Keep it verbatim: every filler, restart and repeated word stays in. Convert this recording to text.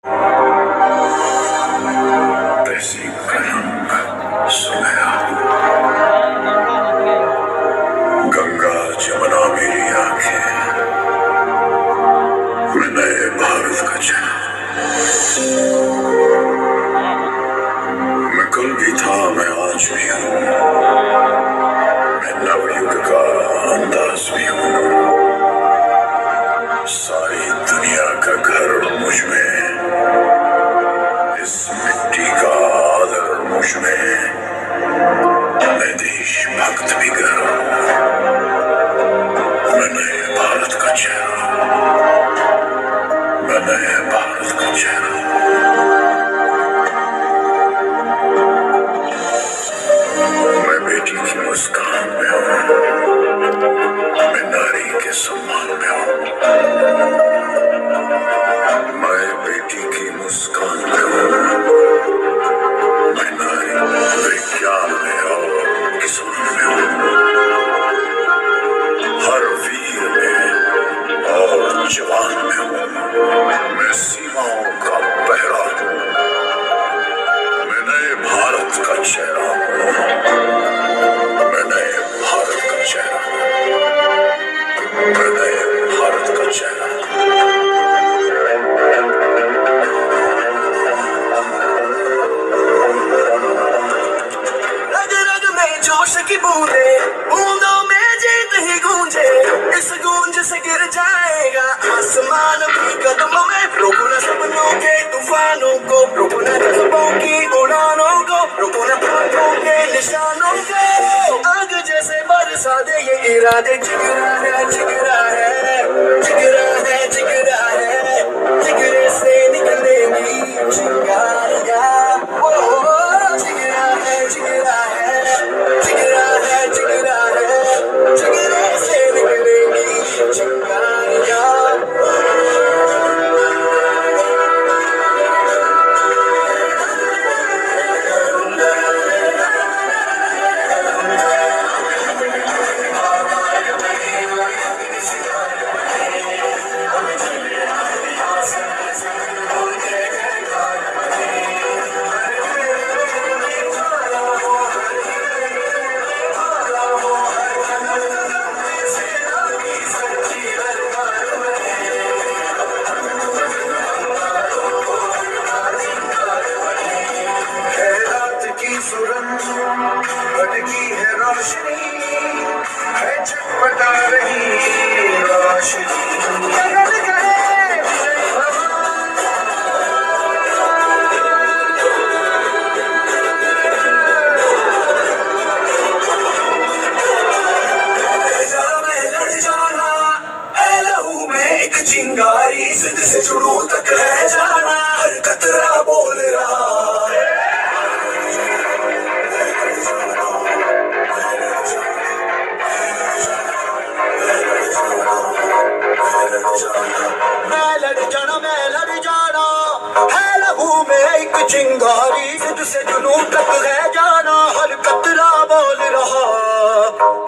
तहसीन का रंग सुनहरा, गंगा जमुना मेरी आंखें, मैं नए भारत का चेहरा। मैं कल भी था, मैं आज भी हूँ, मैं नवयुग का अंदाज भी हूँ। सारी दुनिया का घर मुझ में, इस मिट्टी का आदर मुझ में, मैं देशभक्त भी कर रहा हूँ। मैं नए भारत का चेहरा, मैं नए भारत का चेहरा। मैं बेटी की मुस्कान में हूँ, मैं नारी के सम्मान में हूँ। मैं बेटी की मुस्कान में हूँ, मैं नारी विज्ञान में और किसान में हूँ। हर वीर में और जवान में हूँ, मैं सीमाओं का पहरा हूँ। मैं नए भारत का चेहरा हूँ, मैं नए भारत का चेहरा हूँ, मैं नए भारत का चेहरा हूँ। रग रग में जोश की बूंदे, बूंदों में जीत ही गूंजे। इस गूंज से गिर जाएगा आसमान भी कदमों में। रोको न सपनों के तूफानों को, रोको न ख्वाबों की उड़ानों को, रोको न ख्वाबों के निशानों को। आग जैसे बरसा दे ये इरादे। जिगरा है जिगरा है जिगरा है जिगरा है, जिगरे से निकलेगी चिंगारियां। ओ जिगरा है जिगरा है जिगरा है जिगरा है, जिगरे से निकलेगी चिंगारियां। भटकी है रोशनी, है चटपटा रही रोशनी। एक चिंगारी जिद से जुड़ू तक रह जाना, हर कतरा बोल रहा है। मैं लड़ जाना मैं लड़ जाना, है लहू में एक चिंगारी जिद से जुनून तक है जाना, हर कतरा बोल रहा